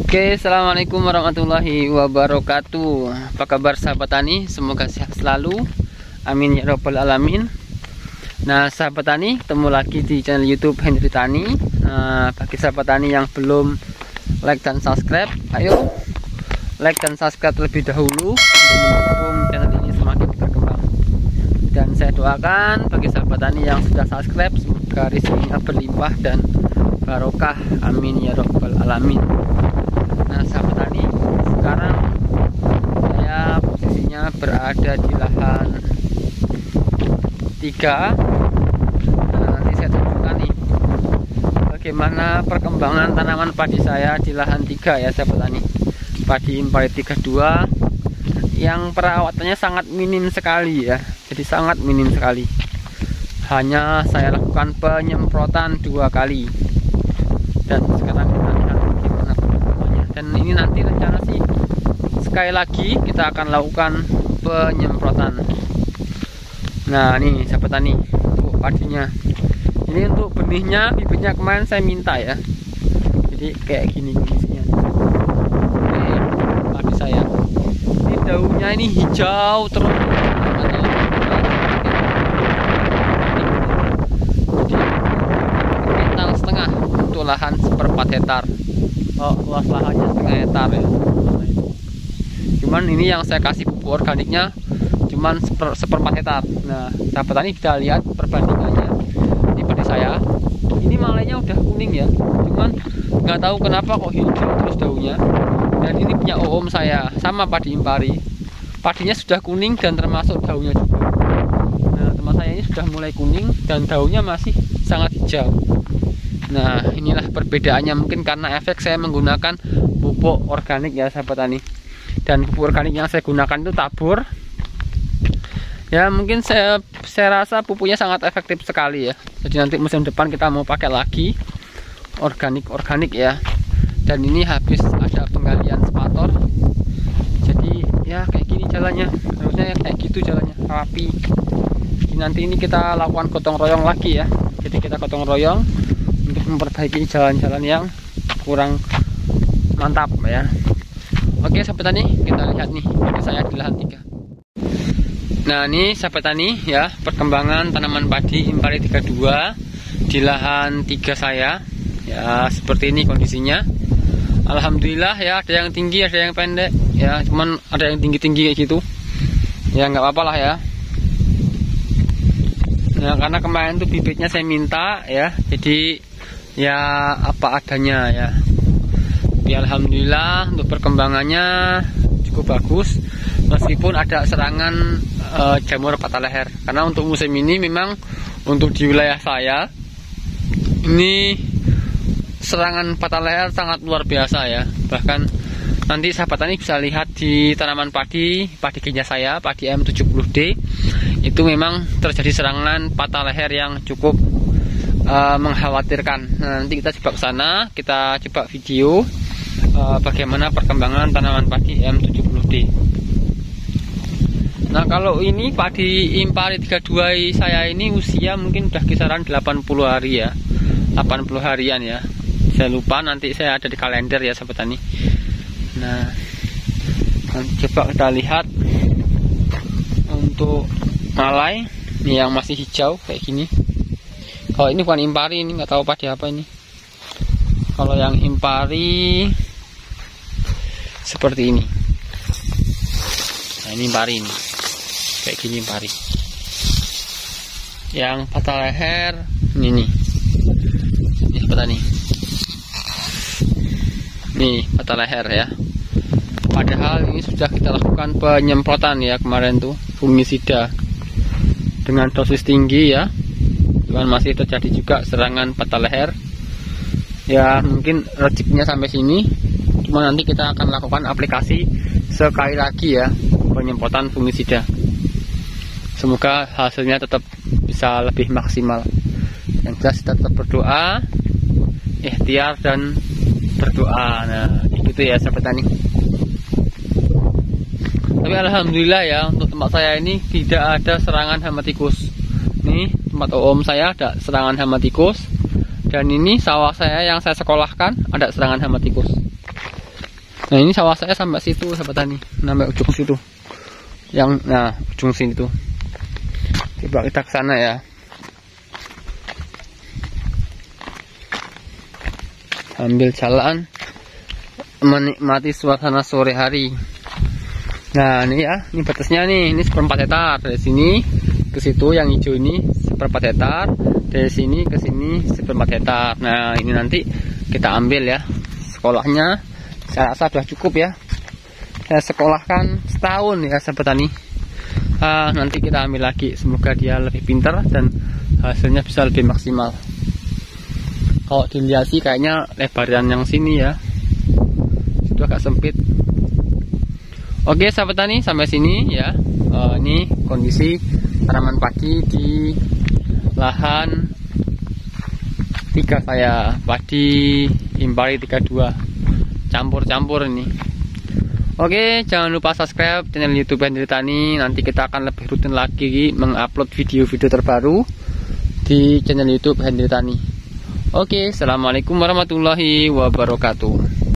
Oke, assalamualaikum warahmatullahi wabarakatuh. Apa kabar sahabat tani? Semoga sehat selalu. Amin ya robbal alamin. Nah, sahabat tani, ketemu lagi di channel YouTube Hendri Tani. Nah, bagi sahabat tani yang belum like dan subscribe, ayo like dan subscribe terlebih dahulu untuk mendukung channel ini semakin berkembang. Dan saya doakan bagi sahabat tani yang sudah subscribe, semoga rezekinya berlimpah dan barokah. Amin ya robbal alamin. Nah, sahabat tani, sekarang saya posisinya berada di lahan 3. Nah, nanti saya tunjukkan nih bagaimana perkembangan tanaman padi saya di lahan 3 ya sahabat tani. Padi Impari 32 yang perawatannya sangat minim sekali ya. Jadi sangat minim sekali. Hanya saya lakukan penyemprotan 2 kali. Dan sekarang kita lihat bagaimana perkembangannya. Dan ini nanti rencana sih sekali lagi kita akan lakukan penyemprotan. Nah, ini sahabat tani, untuk padinya. Ini untuk benihnya, bibitnya kemarin saya minta ya. Jadi kayak gini kondisinya. Ini padi saya. Ini daunnya ini hijau terus. Jadi setengah untuk lahan 1/4 hektar. Oh, luas lahannya setengah hektar ya. Cuman ini yang saya kasih pupuk organiknya cuman 1/4 hektar. Nah, sahabat tani kita lihat perbandingannya. Ini padi saya, ini malainya udah kuning ya, cuman nggak tahu kenapa kok hijau terus daunnya. Dan ini punya om saya, sama padi Impari, padinya sudah kuning dan termasuk daunnya juga. Nah, teman saya ini sudah mulai kuning dan daunnya masih sangat hijau. Nah, inilah perbedaannya, mungkin karena efek saya menggunakan pupuk organik ya sahabat tani. Dan pupuk organik yang saya gunakan itu tabur. Ya, mungkin saya rasa pupuknya sangat efektif sekali ya. Jadi nanti musim depan kita mau pakai lagi organik ya. Dan ini habis ada penggalian spator. Jadi ya kayak gini jalannya. Harusnya kayak gitu jalannya, rapi. Jadi nanti ini kita lakukan gotong royong lagi ya. Jadi kita gotong royong untuk memperbaiki jalan-jalan yang kurang mantap ya. Oke sahabat tani, kita lihat nih padi saya di lahan 3. Nah, ini sahabat tani ya, perkembangan tanaman padi Impari 32 di lahan 3 saya. Ya, seperti ini kondisinya. Alhamdulillah ya, ada yang tinggi, ada yang pendek ya, cuman ada yang tinggi-tinggi kayak gitu. Ya nggak apa-apa lah ya. Nah, karena kemarin tuh bibitnya saya minta ya, jadi ya apa adanya ya. Ya, alhamdulillah untuk perkembangannya cukup bagus meskipun ada serangan jamur patah leher. Karena untuk musim ini memang untuk di wilayah saya ini serangan patah leher sangat luar biasa ya. Bahkan nanti sahabat tani bisa lihat di tanaman padi genya saya, padi M70D, itu memang terjadi serangan patah leher yang cukup mengkhawatirkan. Nah, nanti kita coba ke sana, kita coba video bagaimana perkembangan tanaman padi M70D. Nah, kalau ini padi Impari 32 saya ini usia mungkin udah kisaran 80 hari ya, 80 harian ya. Saya lupa, nanti saya ada di kalender ya sahabat tani. Nah, coba kita lihat untuk malai ini yang masih hijau kayak gini. Kalau ini bukan Impari, ini nggak tahu padi apa ini. Kalau yang Impari seperti ini. Nah, ini Impari ini. Kayak gini Impari. Yang patah leher ini nih. Ini seperti ini. Nih, patah leher ya. Padahal ini sudah kita lakukan penyemprotan ya kemarin tuh, fungisida dengan dosis tinggi ya. Cuman masih terjadi juga serangan patah leher. Ya, mungkin rezekinya sampai sini. Cuma nanti kita akan lakukan aplikasi sekali lagi ya, penyemprotan fungisida. Semoga hasilnya tetap bisa lebih maksimal. Yang jelas kita tetap berdoa, ikhtiar dan berdoa. Nah, gitu ya sahabat tani. Tapi alhamdulillah ya, untuk tempat saya ini tidak ada serangan hama tikus. Nih, tempat om saya ada serangan hama tikus. Dan ini sawah saya yang saya sekolahkan ada serangan hama tikus. Nah ini sawah saya sampai situ sahabat tani, sampai ujung situ. Nah ujung sini tuh. Coba kita ke sana ya. Ambil jalan menikmati suasana sore hari. Nah ini ya, ini batasnya nih, ini 1/4 hektar. Dari sini ke situ yang hijau ini 1/4 hektar, dari sini ke sini 1/4 hektar. Nah ini nanti kita ambil ya. Sekolahnya saya rasa sudah cukup ya. Saya sekolahkan setahun ya sahabat tani. Nanti kita ambil lagi, semoga dia lebih pintar dan hasilnya bisa lebih maksimal. Kalau dilihat sih kayaknya lebaran yang sini ya, itu agak sempit. Oke sahabat tani, sampai sini ya. Ini kondisi tanaman padi di lahan 3 saya, padi Impari 32 campur-campur ini. Oke, jangan lupa subscribe channel YouTube Hendri Tani. Nanti kita akan lebih rutin lagi mengupload video-video terbaru di channel YouTube Hendri Tani. Oke, assalamualaikum warahmatullahi wabarakatuh.